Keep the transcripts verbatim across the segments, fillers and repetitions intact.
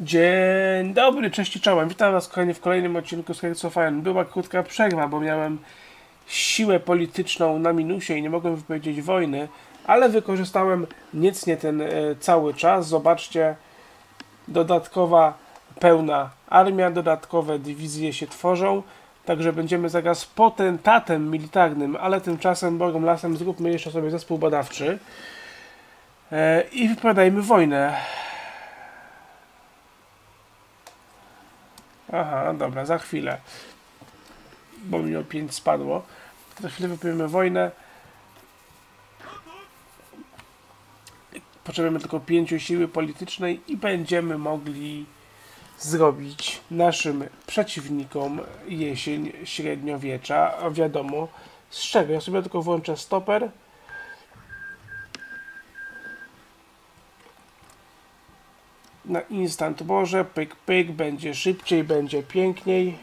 Dzień dobry, cześć i czołem. Witam was kochani w kolejnym odcinku z Hearts of Iron. Była krótka przerwa, bo miałem siłę polityczną na minusie i nie mogłem wypowiedzieć wojny, ale wykorzystałem niecnie ten e, cały czas. Zobaczcie, dodatkowa pełna armia, dodatkowe dywizje się tworzą, także będziemy zaraz potentatem militarnym, ale tymczasem Bogom lasem zróbmy jeszcze sobie zespół badawczy e, i wypowiadajmy wojnę. Aha, dobra, za chwilę. Bo mi o pięć spadło. Za chwilę wypowiemy wojnę. Potrzebujemy tylko pięciu siły politycznej i będziemy mogli zrobić naszym przeciwnikom jesień średniowiecza. A wiadomo z czego. Ja sobie tylko włączę stoper. Na instant Boże, pyk, pyk, będzie szybciej, będzie piękniej.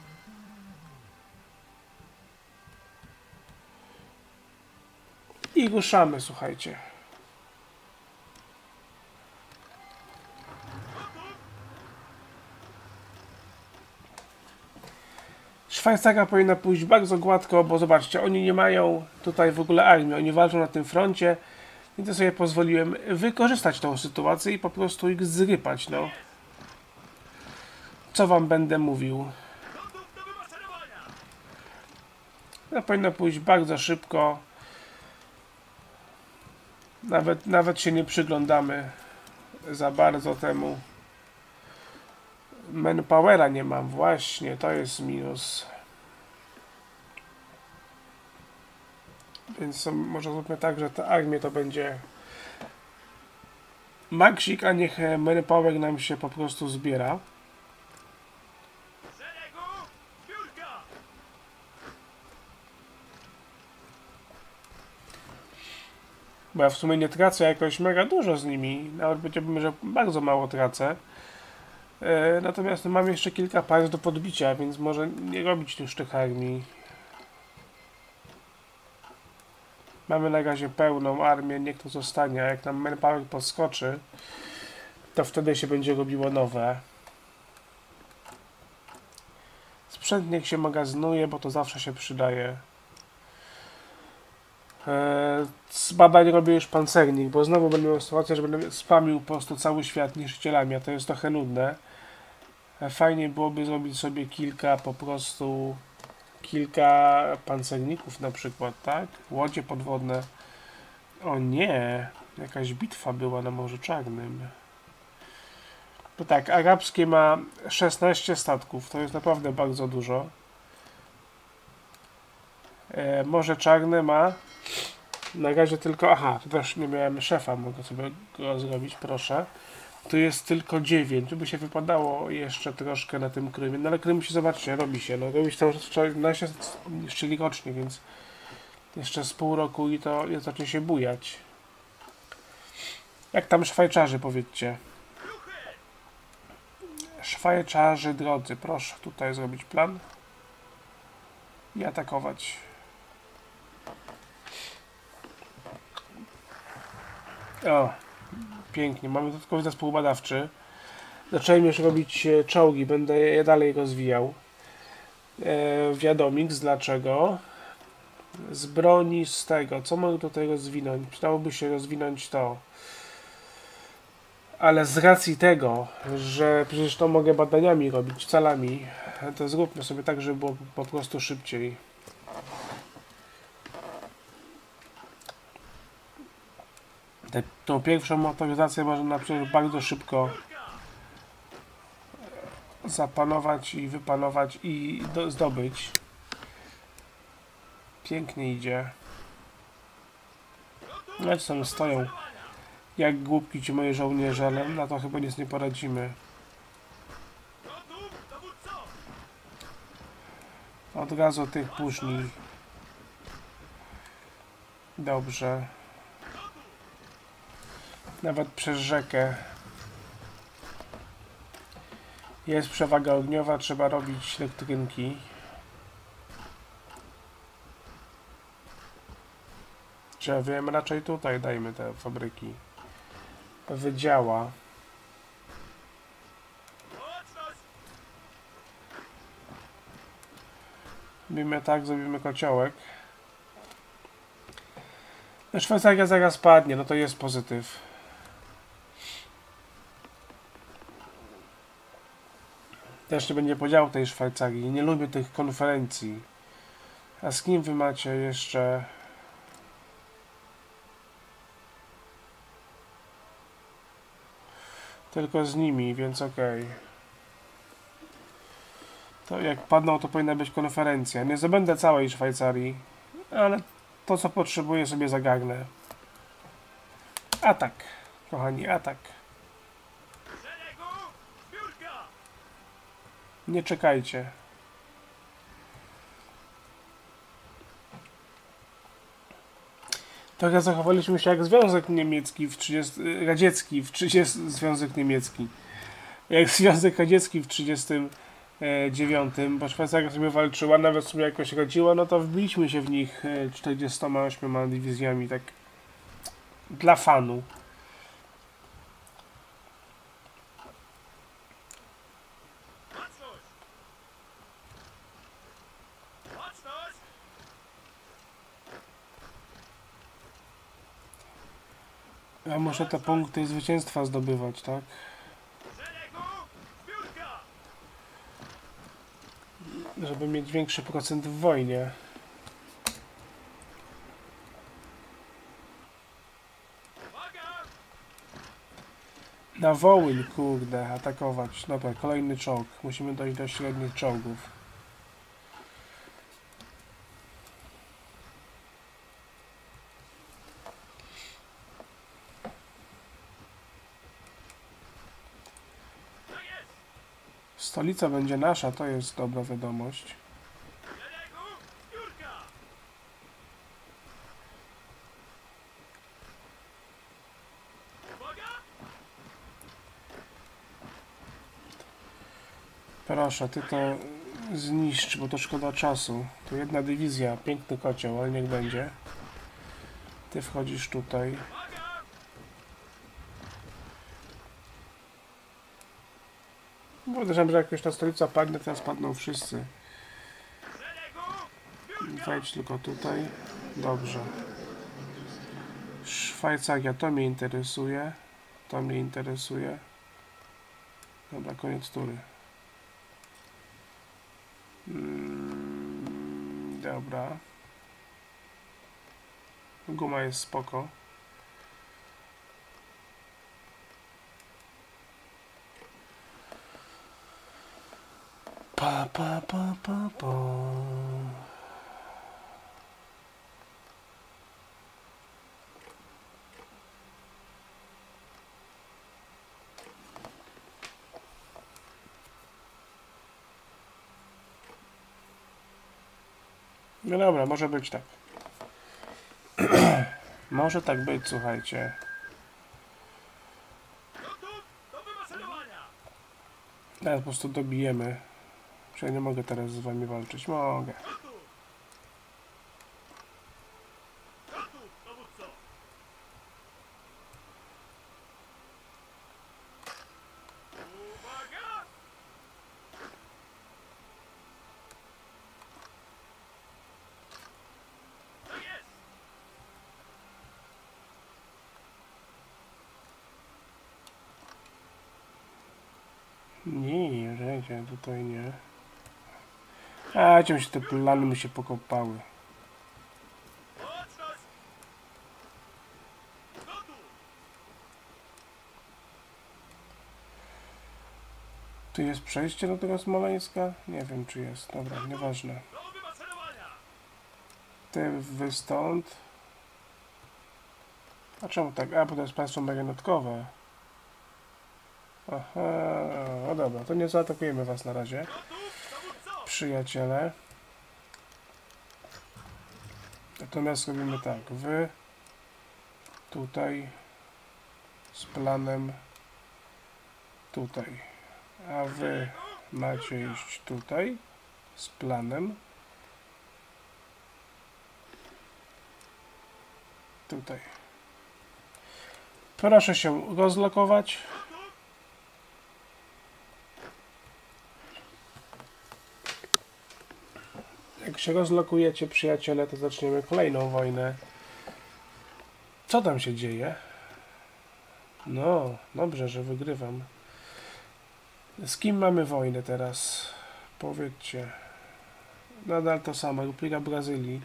I ruszamy, słuchajcie. Szwajcaria powinna pójść bardzo gładko, bo zobaczcie, oni nie mają tutaj w ogóle armii, oni walczą na tym froncie. I to sobie pozwoliłem wykorzystać tą sytuację i po prostu ich zrypać, no. Co wam będę mówił? No, powinno pójść bardzo szybko. Nawet, nawet się nie przyglądamy za bardzo temu. Manpowera nie mam, właśnie, to jest minus. Więc może zróbmy tak, że ta armia to będzie maksik, a niech manpower nam się po prostu zbiera. Bo ja w sumie nie tracę jakoś mega dużo z nimi. Nawet powiedziałbym, że bardzo mało tracę. E, natomiast mam jeszcze kilka par do podbicia, więc może nie robić już tych armii. Mamy na razie pełną armię, niech to zostanie, a jak nam manpower podskoczy, to wtedy się będzie robiło nowe. Sprzęt niech się magazynuje, bo to zawsze się przydaje. Eee, z badań robię już pancernik, bo znowu będę miał sytuację, że będę spamił po prostu cały świat niszczycielami, a to jest trochę nudne. E, fajnie byłoby zrobić sobie kilka po prostu kilka pancerników na przykład, tak? Łodzie podwodne. O nie, jakaś bitwa była na Morzu Czarnym. To tak, arabskie ma szesnaście statków, to jest naprawdę bardzo dużo. E, Morze Czarne ma na razie tylko, aha, też nie miałem szefa, mogę sobie go zrobić, proszę. Tu jest tylko dziewięć, by się wypadało jeszcze troszkę na tym Krymie. No ale Krym się, zobaczcie, robi się. No robi się tam czternaście niszczyli rocznie, więc jeszcze z pół roku i to i zacznie się bujać. Jak tam Szwajcarzy, powiedzcie? Szwajcarzy, drodzy, proszę tutaj zrobić plan i atakować. O, pięknie, mamy dodatkowy zespół badawczy. Zacząłem już robić czołgi, będę je dalej rozwijał. E, wiadomix, dlaczego? Z broni, z tego, co mogę tutaj rozwinąć? Przydałoby się rozwinąć to. Ale z racji tego, że przecież to mogę badaniami robić, calami, to zróbmy sobie tak, żeby było po prostu szybciej. Te, tą pierwszą motoryzację można przecież bardzo szybko zapanować i wypanować i do, zdobyć. Pięknie idzie. No co stoją jak głupki ci moi żołnierze, ale na to chyba nic nie poradzimy. Od razu tych później. Dobrze. Nawet przez rzekę. Jest przewaga ogniowa, trzeba robić elektrynki. Czy ja wiem, raczej tutaj dajmy te fabryki. Wydziała. Zrobimy tak, zrobimy kociołek. No, Szwajcaria zaraz padnie, no to jest pozytyw. Też nie będzie podziału tej Szwajcarii. Nie lubię tych konferencji. A z kim wy macie jeszcze? Tylko z nimi, więc okej. Okay. To jak padną, to powinna być konferencja. Nie zdobędę całej Szwajcarii, ale to, co potrzebuję, sobie zagarnę. Atak, kochani, atak. Nie czekajcie. Trochę zachowaliśmy się jak Związek Niemiecki w trzydziestym... Radziecki w trzydziestym... Związek Niemiecki. Jak Związek Radziecki w trzydziestym dziewiątym, bo Szwajcaria sobie walczyła, nawet sobie jakoś radziła, no to wbiliśmy się w nich czterdziestoma ośmioma dywizjami, tak dla fanu. Ja muszę te punkty zwycięstwa zdobywać, tak? Żeby mieć większy procent w wojnie. Na Wołyń, kurde, atakować. Dobra, kolejny czołg. Musimy dojść do średnich czołgów. Stolica będzie nasza, to jest dobra wiadomość. Proszę, ty to zniszcz, bo to szkoda czasu. Tu jedna dywizja, piękny kocioł, ale niech będzie. Ty wchodzisz tutaj. Podejrzewam, że jak już ta stolica padnie, teraz padną wszyscy. Wejdź tylko tutaj. Dobrze. Szwajcaria, to mnie interesuje. To mnie interesuje. Dobra, koniec tury. Mm, dobra. Guma jest spoko. Pa, pa, pa, pa, pa. No dobra, może być tak. Może tak być, słuchajcie. Teraz po prostu dobijemy. Czy ja nie mogę teraz z wami walczyć? Mogę. Nie, że tutaj nie. A, gdzie się te plany mi się pokopały. Tu jest przejście do tego Smoleńska? Nie wiem, czy jest. Dobra, nieważne. Ty wy stąd. A czemu tak? A, bo to jest państwo marionetkowe. Aha, no dobra, to nie zaatakujemy was na razie. Przyjaciele. Natomiast robimy tak. Wy tutaj z planem tutaj. A wy macie iść tutaj z planem tutaj. Proszę się rozlokować. Jak się rozlokujecie, przyjaciele, to zaczniemy kolejną wojnę. Co tam się dzieje? No, dobrze, że wygrywam. Z kim mamy wojnę teraz? Powiedzcie. Nadal to samo. Republika Brazylii.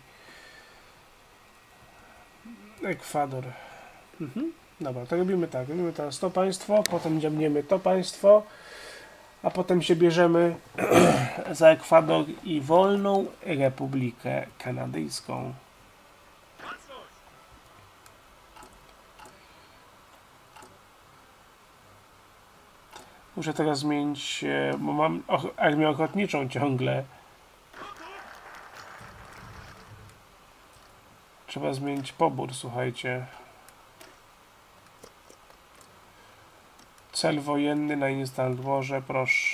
Ekwador. Mhm. Dobra, to robimy tak. Robimy teraz to państwo, potem dziabniemy to państwo, a potem się bierzemy za Ekwador i wolną Republikę Kanadyjską. Muszę teraz zmienić, bo mam armię ochotniczą ciągle. Trzeba zmienić pobór, słuchajcie. Cel wojenny na instant warze, proszę.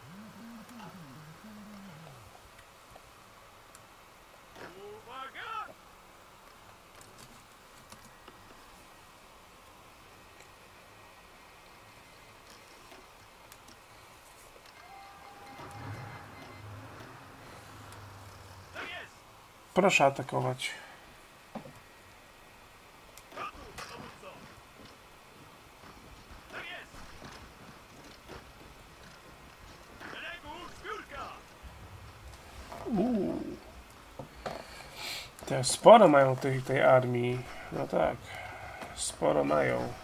Proszę atakować. Uuu. Te sporo mają tej, tej armii. No tak. Sporo mają.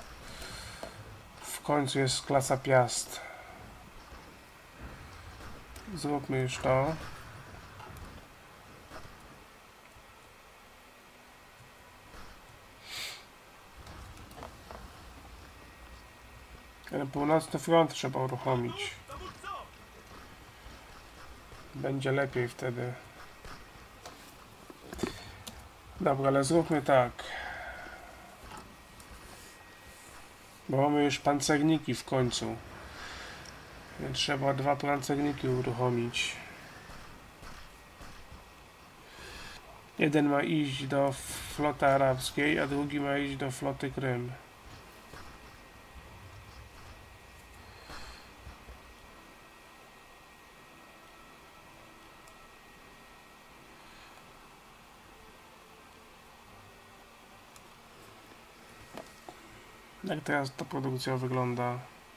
W końcu jest klasa Piast. Zróbmy już to. Ale północny front trzeba uruchomić. Będzie lepiej wtedy. Dobra, ale zróbmy tak. Bo mamy już pancerniki w końcu. Więc trzeba dwa pancerniki uruchomić. Jeden ma iść do floty arabskiej, a drugi ma iść do floty Krym. Jak teraz ta produkcja wygląda?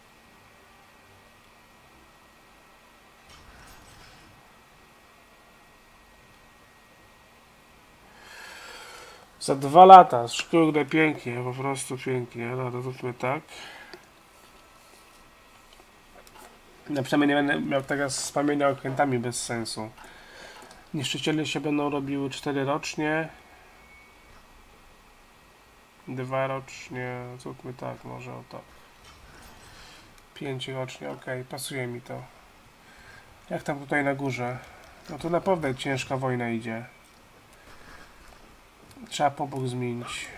Za dwa lata, szkurde, pięknie, po prostu pięknie. No to zróbmy tak. No przynajmniej nie będę miał teraz spamienia okrętami bez sensu. Niszczyciele się będą robiły cztery rocznie. Dwa rocznie, zróbmy tak, może o tak. Pięć rocznie, ok, pasuje mi to. Jak tam tutaj na górze? No to naprawdę ciężka wojna idzie. Trzeba pobór zmienić.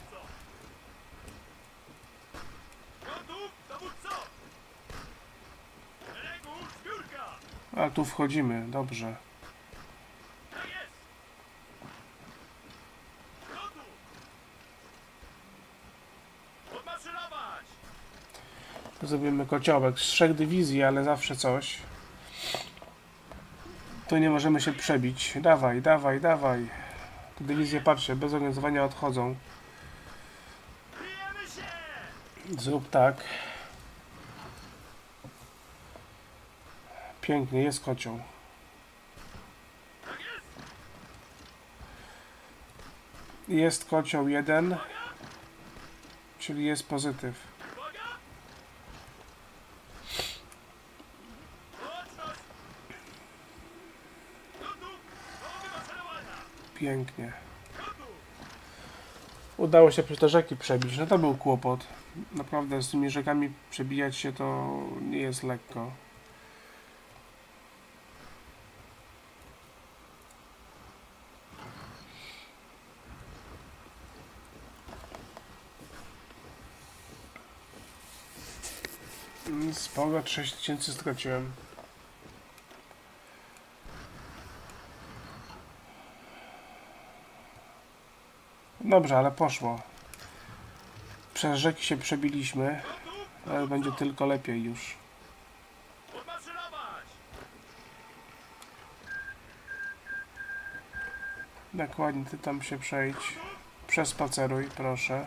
A tu wchodzimy, dobrze. Zrobimy kociołek z trzech dywizji, ale zawsze coś. Tu nie możemy się przebić. Dawaj, dawaj, dawaj. Te dywizje, patrzcie, bez organizowania odchodzą. Zrób tak. Pięknie, jest kocioł. Jest kocioł jeden, czyli jest pozytyw. Pięknie. Udało się przez te rzeki przebić. No to był kłopot. Naprawdę z tymi rzekami przebijać się to nie jest lekko. Sporo, sześć tysięcy straciłem. Dobrze, ale poszło. Przez rzeki się przebiliśmy, ale będzie tylko lepiej już. Dokładnie, ty tam się przejdź. Przespaceruj, proszę.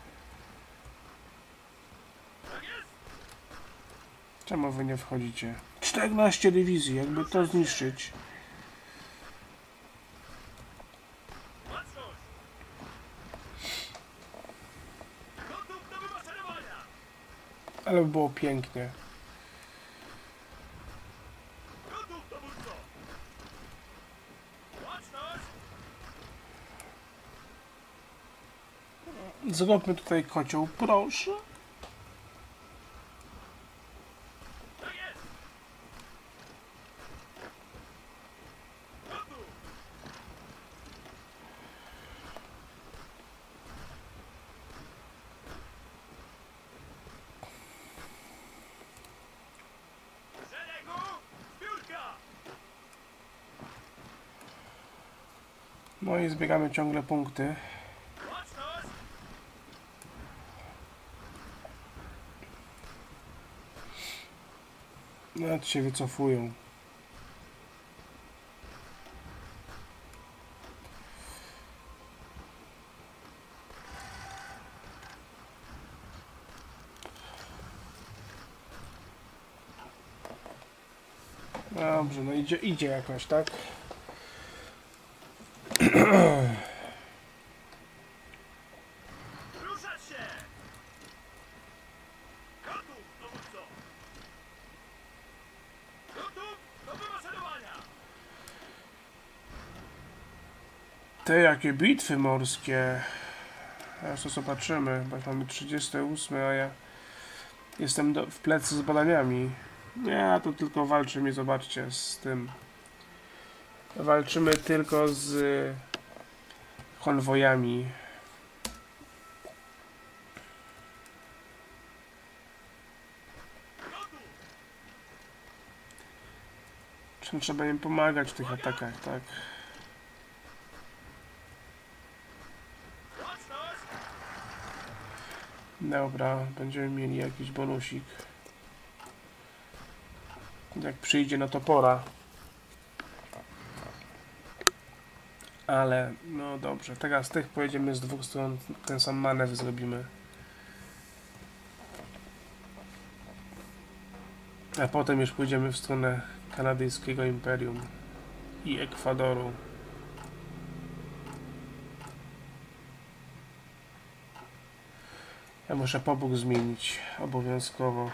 Czemu wy nie wchodzicie? czternaście dywizji, jakby to zniszczyć. Ale by było pięknie. Zróbmy tutaj kocioł, proszę. No i zbiegamy ciągle punkty. Nawet się wycofują. Dobrze, no idzie, idzie jakoś, tak? Te jakie bitwy morskie. Teraz to zobaczymy, bo mamy trzydzieste ósme, a ja jestem do, w plecy z badaniami. Nie, to tylko walczymy, zobaczcie, z tym. Walczymy tylko z konwojami. Czym trzeba im pomagać w tych atakach, tak? Dobra, będziemy mieli jakiś bonusik. Jak przyjdzie na topora. Ale, no dobrze, teraz tych pojedziemy z dwóch stron, ten sam manewr zrobimy. A potem już pójdziemy w stronę kanadyjskiego imperium i Ekwadoru. Ja muszę pobóg zmienić obowiązkowo.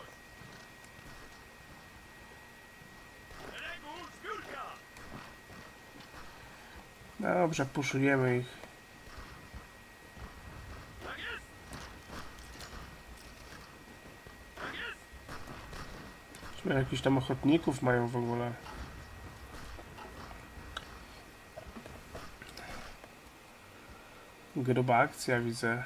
Dobrze, puszujemy ich. Czy jakichś tam ochotników mają w ogóle? Gruba akcja, widzę.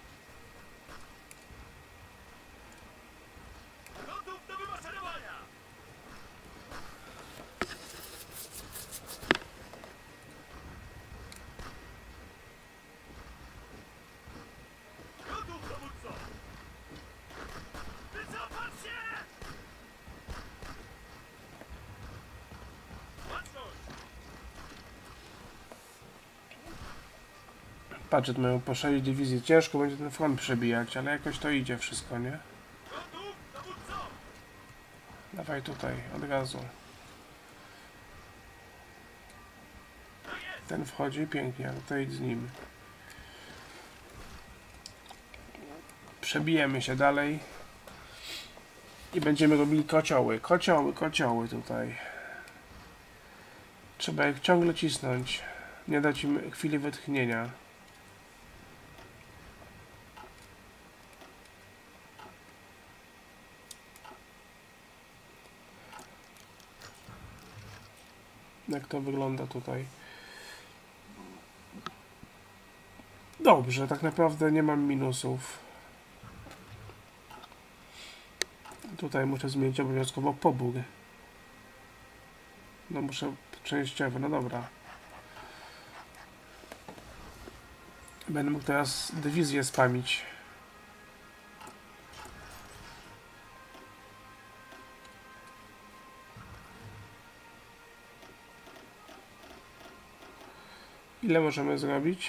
Patrzę, mają po sześć dywizji. Ciężko będzie ten front przebijać, ale jakoś to idzie wszystko, nie? Dawaj tutaj, od razu. Ten wchodzi pięknie, ale to idź z nim. Przebijemy się dalej. I będziemy robili kocioły. Kocioły, kocioły tutaj. Trzeba ich ciągle cisnąć. Nie dać im chwili wytchnienia. Jak to wygląda tutaj? Dobrze, tak naprawdę nie mam minusów. Tutaj muszę zmienić obowiązkowo pobór. No muszę częściowo, no dobra. Będę mógł teraz dywizję spamić. Ile możemy zrobić?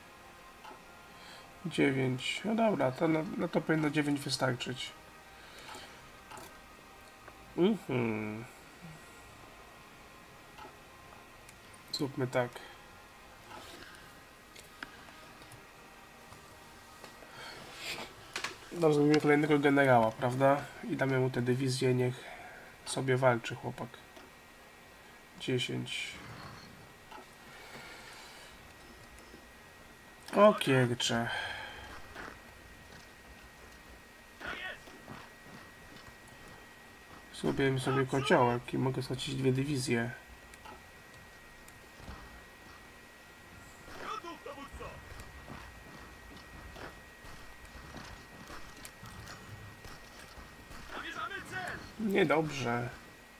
dziewięć. No dobra, to na, na to powinno dziewięć wystarczyć. Mhm. Zróbmy tak. No, zrobimy kolejnego generała, prawda? I damy mu tę dywizję, niech sobie walczy chłopak. dziesięć. O kiercze. Zrobiłem sobie kociołek i mogę stracić dwie dywizje. Niedobrze.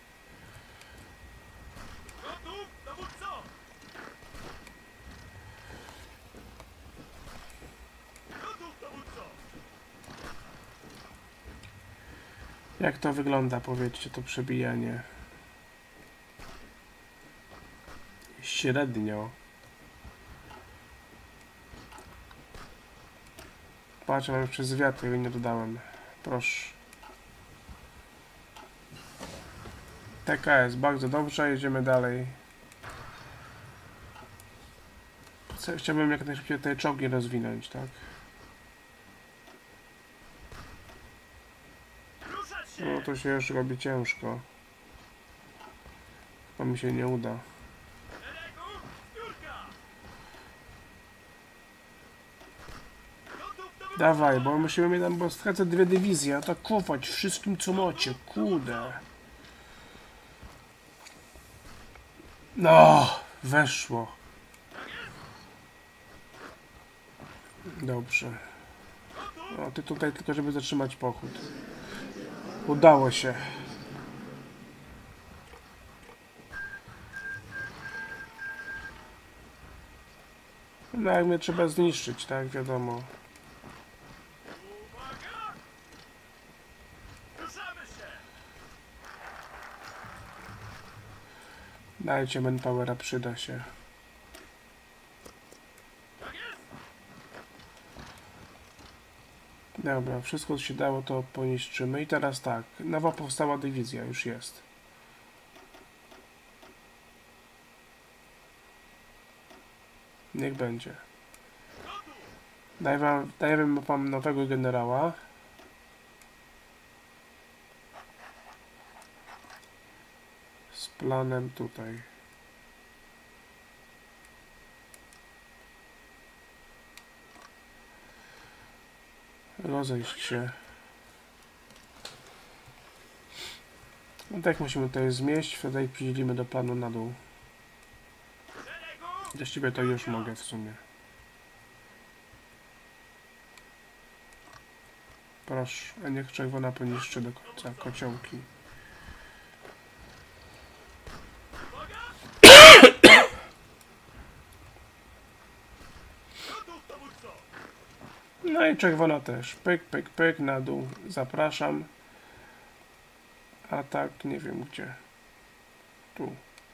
Jak to wygląda, powiedzcie, to przebijanie? Średnio. Patrzę, mam przez wiatr, tego nie dodałem. Proszę. T K S, bardzo dobrze, jedziemy dalej. Chciałbym jak najszybciej te czołgi rozwinąć, tak? No to się już robi ciężko. To mi się nie uda. Dawaj, bo musimy mieć tam, bo stracę dwie dywizje, atakować wszystkim co macie, kurde. No, weszło. Dobrze. O, ty tutaj tylko, żeby zatrzymać pochód. Udało się. No, jak mnie trzeba zniszczyć, tak, wiadomo. Dajcie manpowera, przyda się. Dobra, wszystko co się dało to poniszczymy. I teraz tak, nowa powstała dywizja już jest. Niech będzie. Daję wam, daję wam nowego generała. Z planem tutaj. Rozejść się. No tak musimy tutaj zmieść, wtedy przydzielimy do planu na dół. Właściwie to już mogę w sumie. Proszę, a niech czerwona poniszczy do końca kociołki. No i czerwona też. Pyk, pyk, pyk, na dół. Zapraszam. A tak, nie wiem gdzie. Tu.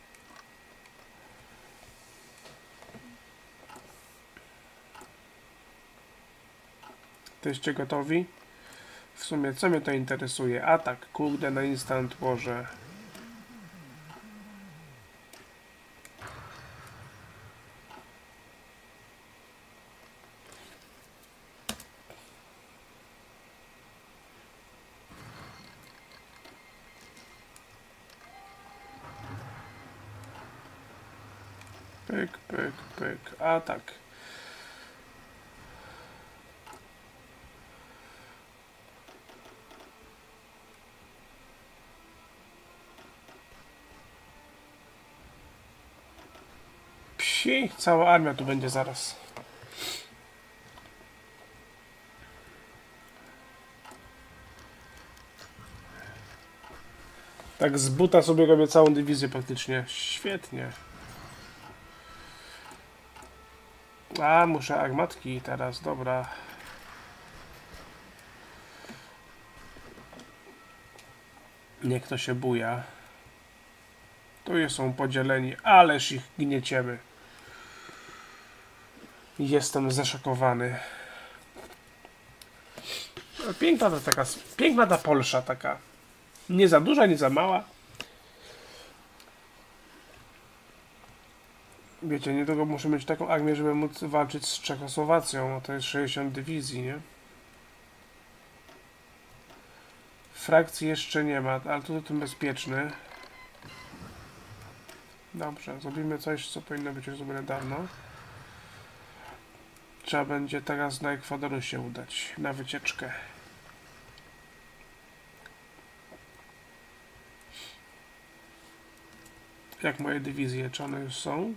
Jesteście gotowi? W sumie, co mnie to interesuje? Atak, kurde, na instant łoże. Pyk, pyk, pyk. Atak. Psi, cała armia tu będzie zaraz. Tak z buta sobie robię całą dywizję praktycznie. Świetnie. A, muszę armatki teraz, dobra. Niech to się buja. Tu są podzieleni, ależ ich gnieciemy. Jestem zaszokowany. Piękna to taka, piękna ta Polsza taka. Nie za duża, nie za mała. Wiecie, niedługo muszę mieć taką armię, żeby móc walczyć z Czechosłowacją. To jest sześćdziesiąt dywizji, nie? Frakcji jeszcze nie ma, ale tutaj tym bezpieczny. Dobrze, zrobimy coś, co powinno być już zrobione dawno. Trzeba będzie teraz na Ekwadoru się udać, na wycieczkę. Jak moje dywizje, czy one już są?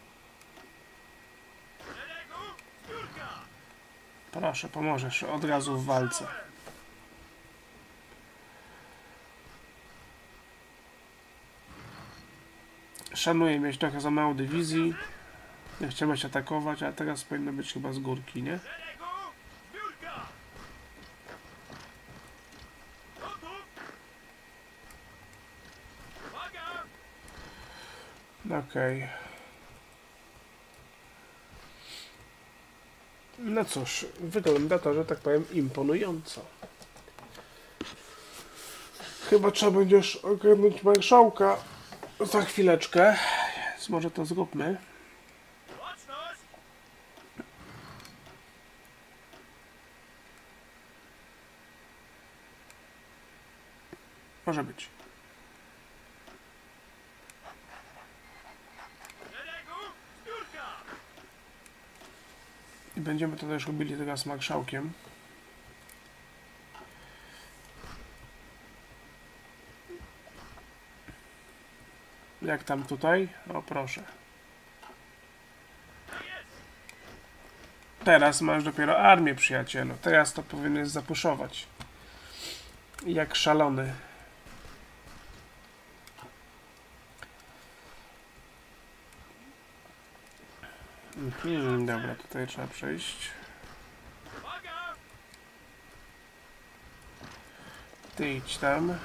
Proszę, pomożesz od razu w walce. Szanuję mieć trochę za mało dywizji. Nie chciałem się atakować, ale teraz powinno być chyba z górki, nie? Okej. Okay. No cóż, wygląda to, że tak powiem, imponująco. Chyba trzeba będzie już ogarnąć marszałka za chwileczkę. Więc może to zróbmy. Może być. I będziemy to też robili teraz z marszałkiem. Jak tam tutaj? O proszę. Teraz masz dopiero armię, przyjacielu. Teraz to powinieneś zapuszować. Jak szalony. Mhm, dobra, tutaj trzeba przejść. Ty idź tam.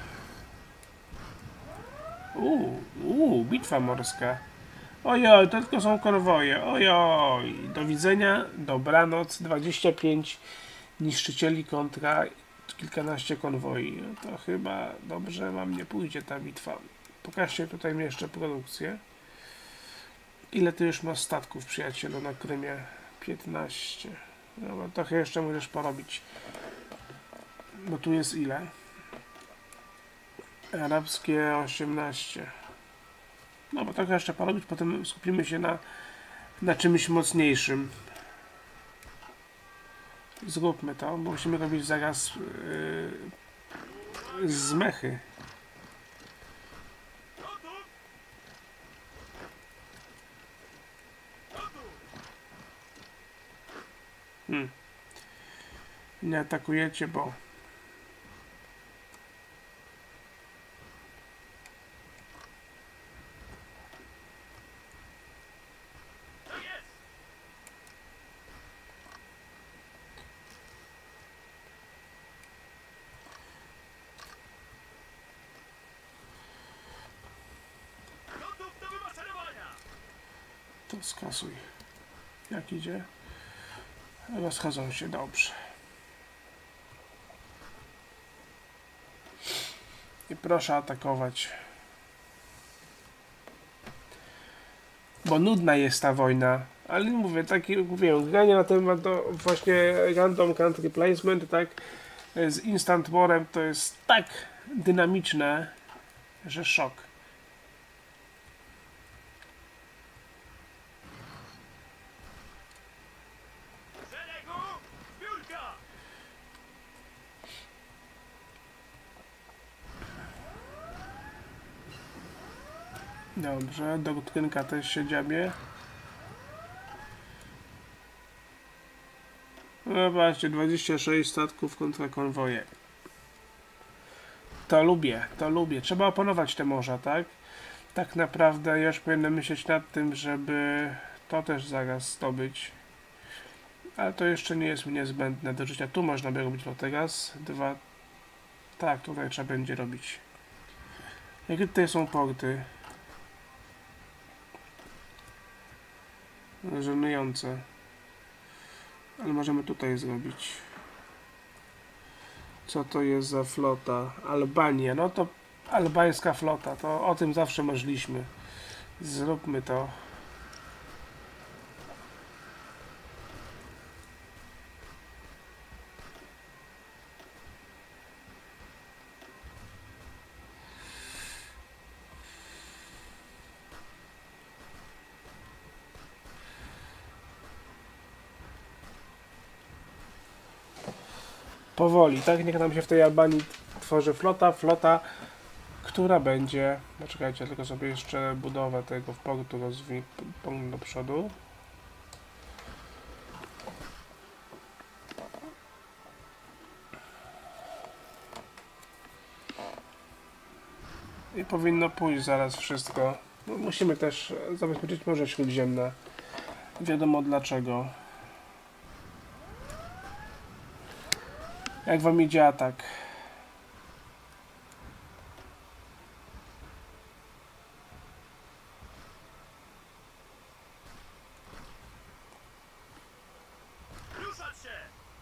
Uuu, uu, bitwa morska. Ojoj, to tylko są konwoje. Ojoj, do widzenia, dobranoc. dwadzieścia pięć niszczycieli kontra kilkanaście konwoi. No to chyba dobrze wam nie pójdzie ta bitwa. Pokażcie tutaj mi jeszcze produkcję. Ile ty już masz statków, przyjacielu, na Krymie? piętnaście. Dobra, trochę jeszcze możesz porobić. Bo tu jest ile? Arabskie osiemnaście. No bo trochę jeszcze porobić, potem skupimy się na, na czymś mocniejszym. Zróbmy to, bo musimy robić zaraz yy, zmechy. Hmm. Nie atakujecie, bo to skasuj. Jak idzie? Rozchodzą się dobrze. I proszę atakować. Bo nudna jest ta wojna. Ale mówię, taki, mówię, granie na temat do właśnie random country placement, tak, z Instant Warem to jest tak dynamiczne, że szok. Dobrze, doktrynka też się dziabie. No właśnie, dwadzieścia sześć statków kontra konwoje. To lubię, to lubię. Trzeba opanować te morza, tak? Tak naprawdę ja już powinienem myśleć nad tym, żeby to też zaraz zdobyć. Ale to jeszcze nie jest niezbędne do życia. Tu można by robić to teraz. Dwa. Tak, tutaj trzeba będzie robić. Jakie tutaj są porty? Żenujące. Ale możemy tutaj zrobić. Co to jest za flota? Albania. No to albańska flota. To o tym zawsze marzyliśmy. Zróbmy to. Powoli, tak? Niech nam się w tej Albanii tworzy flota, flota, która będzie... No czekajcie, tylko sobie jeszcze budowę tego w portu rozwinę do przodu. I powinno pójść zaraz wszystko. No, musimy też zabezpieczyć Morze Śródziemne. Wiadomo dlaczego. Jak wam idzie atak? Ruszać się!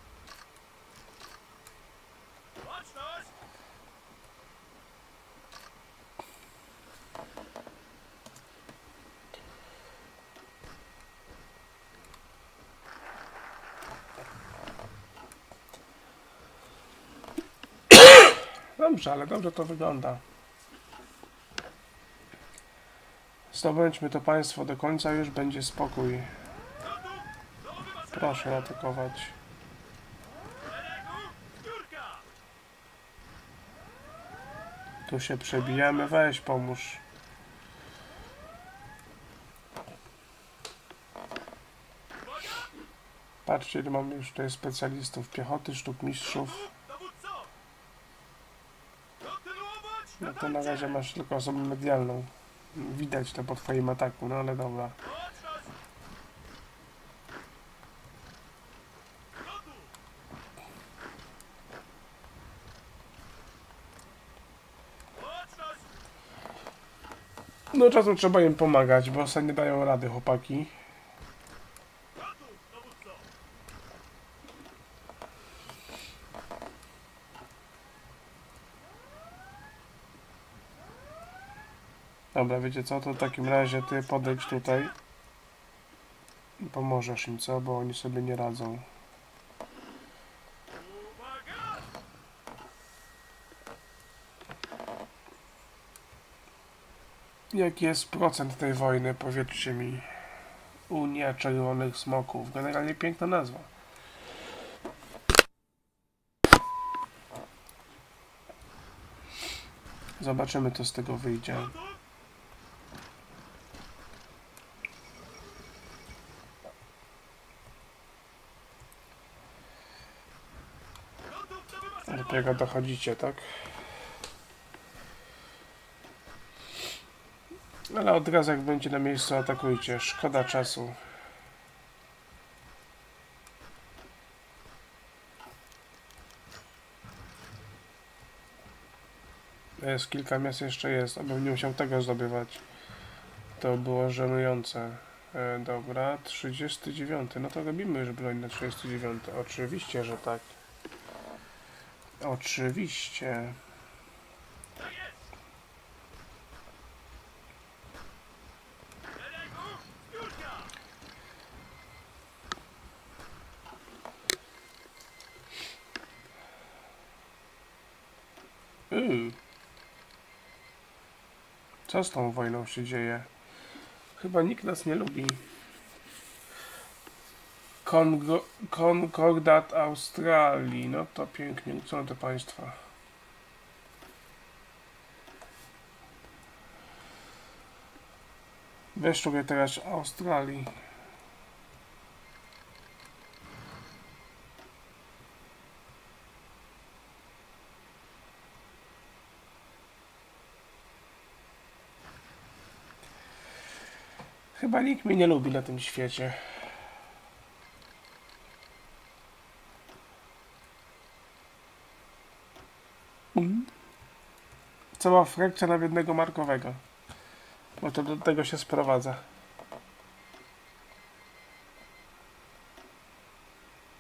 Łączność! Dobrze, ale dobrze to wygląda. Zdobędźmy to państwo do końca, już będzie spokój. Proszę atakować. Tu się przebijamy, weź pomóż. Patrzcie, ile mamy już tutaj specjalistów piechoty, sztuk mistrzów. No to na razie masz tylko osobę medialną. Widać to po twoim ataku, no ale dobra. No czasem trzeba im pomagać, bo sobie nie dają rady chłopaki. Dobra, wiecie co, to w takim razie ty podejdź tutaj i pomożesz im, co? Bo oni sobie nie radzą. Jaki jest procent tej wojny? Powiedzcie mi. Unia Czerwonych Smoków. Generalnie piękna nazwa. Zobaczymy, co z tego wyjdzie. Dopiero dochodzicie, tak? Ale od razu jak będzie na miejscu, atakujcie. Szkoda czasu. Jest kilka miast jeszcze jest, abym nie musiał tego zdobywać. To było żenujące. E, dobra, trzydziesty dziewiąty. No to robimy już broń na trzydziesty dziewiąty. Oczywiście, że tak. Oczywiście. Yy. Co z tą wojną się dzieje? Chyba nikt nas nie lubi. Kongo, Konkordat Australii. No to pięknie, co to państwa. Weszło teraz Australii. Chyba nikt mnie nie lubi na tym świecie. Mm. Cała frakcja na jednego markowego. Bo to do tego się sprowadza.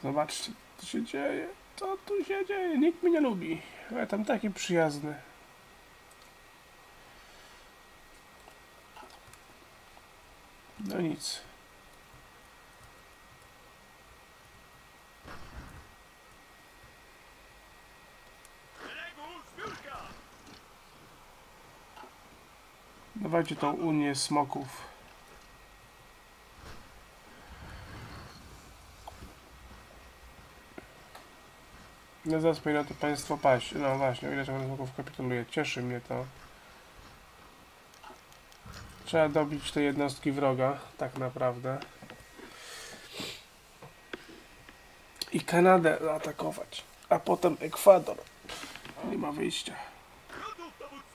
Zobaczcie, co się dzieje. Co tu się dzieje? Nikt mnie nie lubi. Ja tam taki przyjazny. No nic. Szeregu, zbiórka! Dawajcie tą unię smoków. No zaraz powinno to państwo paść. No właśnie, o ile czego smoków kapituluje. Cieszy mnie to. Trzeba dobić te jednostki wroga, tak naprawdę. I Kanadę zaatakować. A potem Ekwador. Nie ma wyjścia. Gotów, dowódco!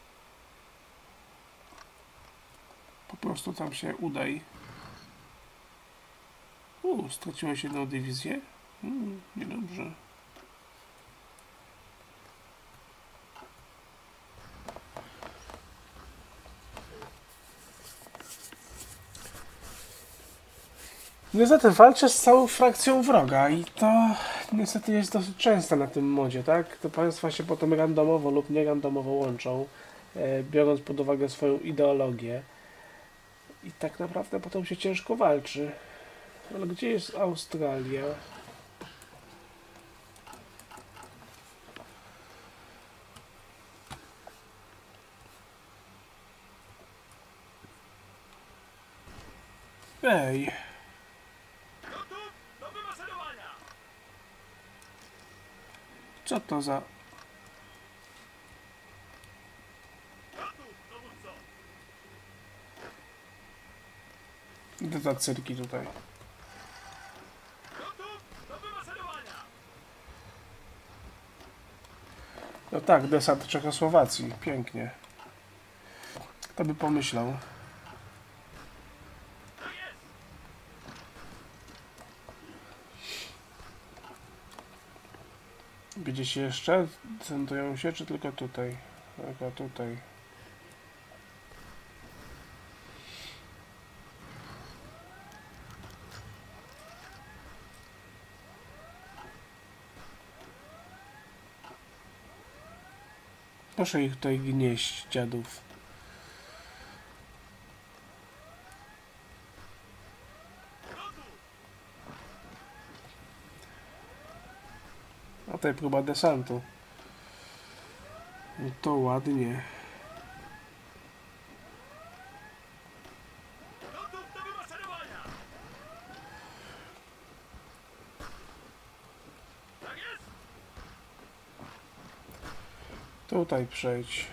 Po prostu tam się udaj. Uuu, straciłeś jedną dywizję? Mm, niedobrze. Niestety walczę z całą frakcją wroga i to niestety jest dosyć częste na tym modzie, tak? Te państwa się potem randomowo lub nie randomowo łączą, e, biorąc pod uwagę swoją ideologię. I tak naprawdę potem się ciężko walczy. Ale gdzie jest Australia? Ej, Gotów do wymaszerowania! co to za... Gotów, dowódco! Gdzie ta cyrki tutaj? Gotów do wymaszerowania! No tak, desant Czechosłowacji. Pięknie. Kto by pomyślał? Tak jest! Gdzieś jeszcze? Centrują się, czy tylko tutaj? Tylko tutaj. Proszę ich tutaj gnieść, dziadów. A tutaj próba desantu. No to ładnie. Gotów do wymaszerowania! Tak jest! Tutaj przejdź.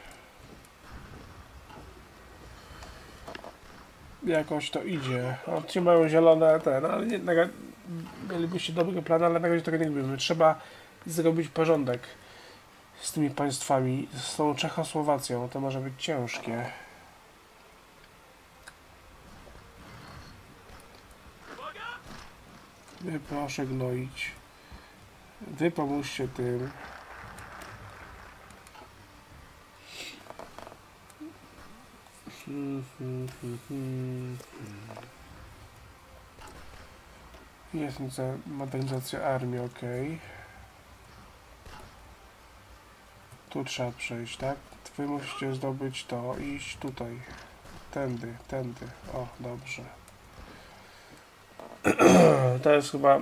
Jakoś to idzie. O, ci mają zielone ten, ale nie, na, mielibyście dobry plan, ale na razie tego nie robimy. Trzeba zrobić porządek z tymi państwami, z tą Czechosłowacją. To może być ciężkie. Uwaga! Wy proszę gnoić. Wy pomóżcie tym. Hmm, hmm, hmm, hmm. Jest nic za modernizacja armii, ok. Tu trzeba przejść, tak? Wy musicie zdobyć to i iść tutaj. Tędy, tędy. O, dobrze. To jest chyba...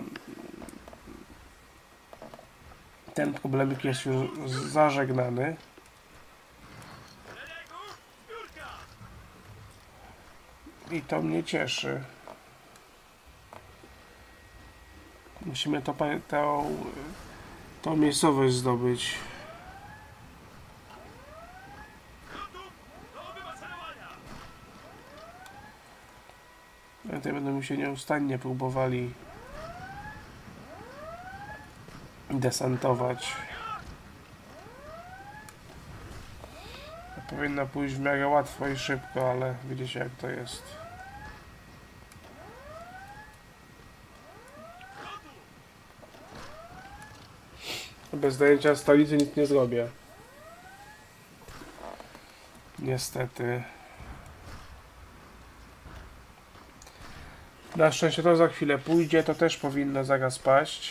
Ten problemik jest już zażegnany. Szeregu, zbiórka! I to mnie cieszy. Musimy to, tą, tą miejscowość zdobyć. Gotów do wymaszerowania! Tutaj będą mi się nieustannie próbowali desantować. To powinno pójść w miarę łatwo i szybko, ale widzicie jak to jest. Bez zdjęcia stolicy nic nie zrobię. Niestety. Na szczęście to za chwilę pójdzie, to też powinno zaraz paść.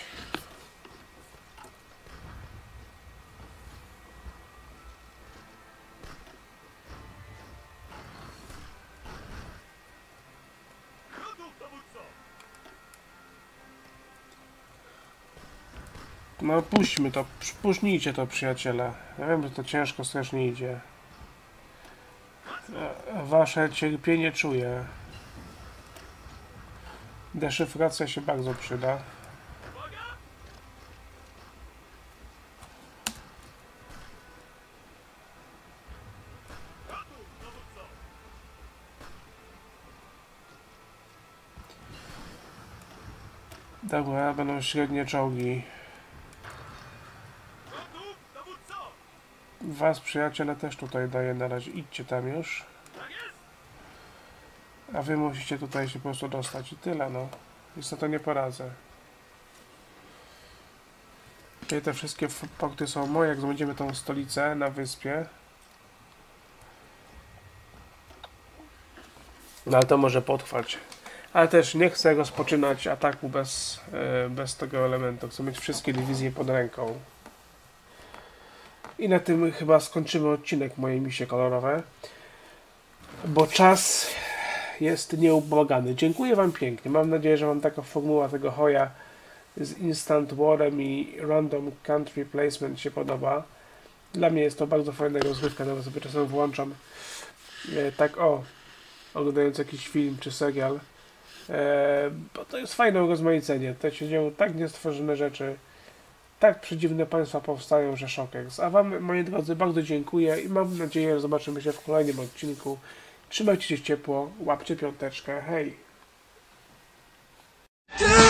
Gotów, dowódco! No puśćmy to, puśnijcie to, przyjaciele. Ja wiem, że to ciężko strasznie idzie. E, Wasze cierpienie czuję. Deszyfracja się bardzo przyda. Uwaga! Gotów, dowódco! Dobra, będą średnie czołgi. Gotów, dowódco! Was, przyjaciele, też tutaj daję na razie. Idźcie tam już. Tak jest! A wy musicie tutaj się po prostu dostać i tyle, no. Niestety nie poradzę. Czyli te wszystkie punkty są moje, jak zdobędziemy tą stolicę na wyspie. No ale to może potrwać. Ale też nie chcę rozpoczynać ataku bez, e, bez tego elementu. Chcę mieć wszystkie dywizje pod ręką. I na tym chyba skończymy odcinek mojej misje kolorowe. Bo czas jest nieubłagany. Dziękuję wam pięknie. Mam nadzieję, że wam taka formuła tego hoja z Instant Warem i Random Country Placement się podoba. Dla mnie jest to bardzo fajna rozrywka, nawet sobie czasem włączam e, tak o, oglądając jakiś film czy serial. E, bo to jest fajne urozmaicenie. Tutaj się dzieją tak niestworzone rzeczy, tak przedziwne państwa powstają, że szokeks. A wam, moi drodzy, bardzo dziękuję i mam nadzieję, że zobaczymy się w kolejnym odcinku. Trzymajcie się ciepło, łapcie piąteczkę, hej!